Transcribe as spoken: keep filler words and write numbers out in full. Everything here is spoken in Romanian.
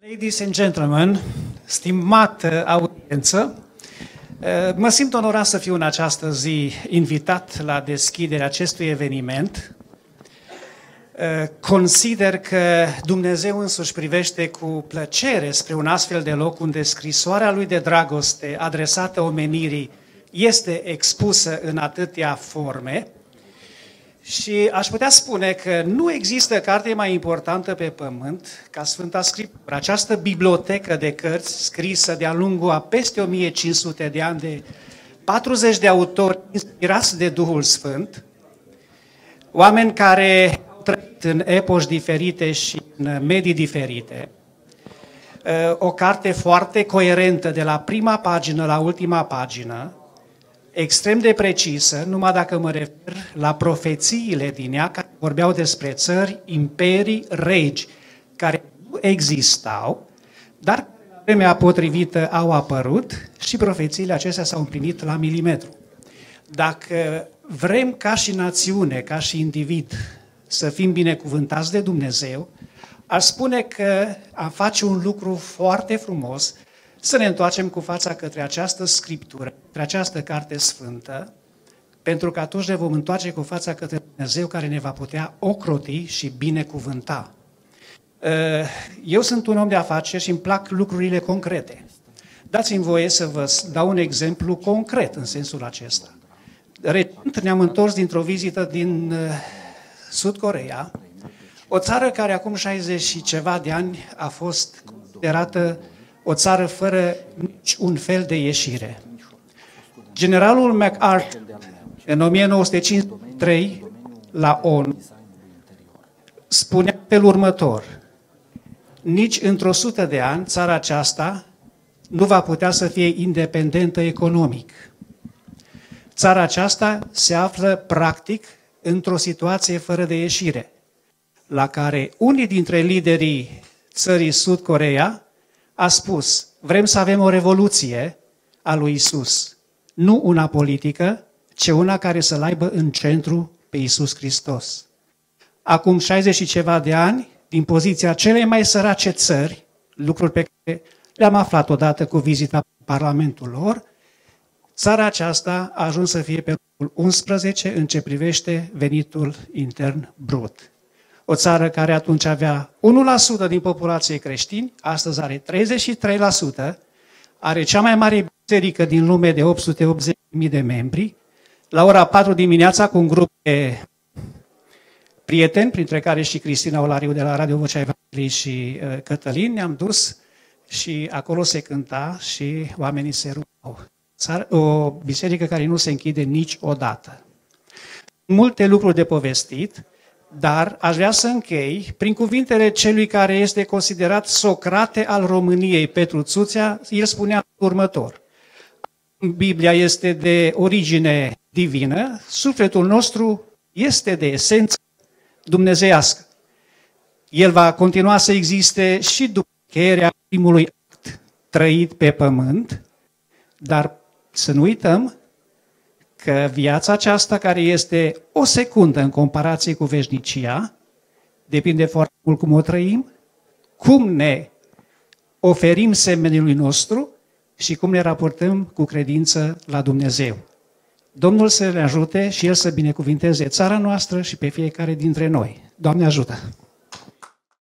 Ladies and gentlemen, stimată audiență, mă simt onorat să fiu în această zi invitat la deschiderea acestui eveniment. Consider că Dumnezeu însuși privește cu plăcere spre un astfel de loc unde scrisoarea Lui de dragoste adresată omenirii este expusă în atâtea forme. Și aș putea spune că nu există carte mai importantă pe pământ ca Sfânta Scriptură. Această bibliotecă de cărți scrisă de-a lungul a peste o mie cinci sute de ani de patruzeci de autori inspirați de Duhul Sfânt, oameni care au trăit în epoci diferite și în medii diferite. O carte foarte coerentă de la prima pagină la ultima pagină, extrem de precisă, numai dacă mă refer la profețiile din ea care vorbeau despre țări, imperii, regi care nu existau, dar în vremea potrivită au apărut și profețiile acestea s-au împlinit la milimetru. Dacă vrem ca și națiune, ca și individ, să fim binecuvântați de Dumnezeu, aș spune că am face un lucru foarte frumos să ne întoarcem cu fața către această Scriptură, către această carte sfântă, pentru că atunci ne vom întoarce cu fața către Dumnezeu care ne va putea ocroti și binecuvânta. Eu sunt un om de afaceri și îmi plac lucrurile concrete. Dați-mi voie să vă dau un exemplu concret în sensul acesta. Recent ne-am întors dintr-o vizită din Sud Coreea, o țară care acum șaizeci și ceva de ani a fost considerată o țară fără nici un fel de ieșire. Generalul MacArthur, în o mie nouă sute cincizeci și trei, la ONU, spunea felul următor: nici într-o sută de ani țara aceasta nu va putea să fie independentă economic. Țara aceasta se află practic într-o situație fără de ieșire, la care unii dintre liderii țării Sud Coreea a spus: vrem să avem o revoluție a lui Isus, nu una politică, ci una care să-L aibă în centru pe Iisus Hristos. Acum șaizeci și ceva de ani, din poziția celei mai sărace țări, lucruri pe care le-am aflat odată cu vizita în Parlamentul lor, țara aceasta a ajuns să fie pe locul unsprezece în ce privește venitul intern brut. O țară care atunci avea unu la sută din populație creștini, astăzi are treizeci și trei la sută, are cea mai mare biserică din lume de opt sute optzeci de mii de membri. La ora patru dimineața, cu un grup de prieteni, printre care și Cristina Olariu de la Radio Vocea Evangheliei și uh, Cătălin, ne-am dus și acolo se cânta și oamenii se rugau. O biserică care nu se închide niciodată. Multe lucruri de povestit, dar aș vrea să închei prin cuvintele celui care este considerat Socrate al României, Petru Țuțea. El spunea următor: Biblia este de origine divină, sufletul nostru este de esență dumnezeiască. El va continua să existe și după încheierea primului act trăit pe pământ, dar să nu uităm că viața aceasta, care este o secundă în comparație cu veșnicia, depinde foarte mult cum o trăim, cum ne oferim semenului nostru și cum ne raportăm cu credință la Dumnezeu. Domnul să ne ajute și El să binecuvinteze țara noastră și pe fiecare dintre noi. Doamne ajută!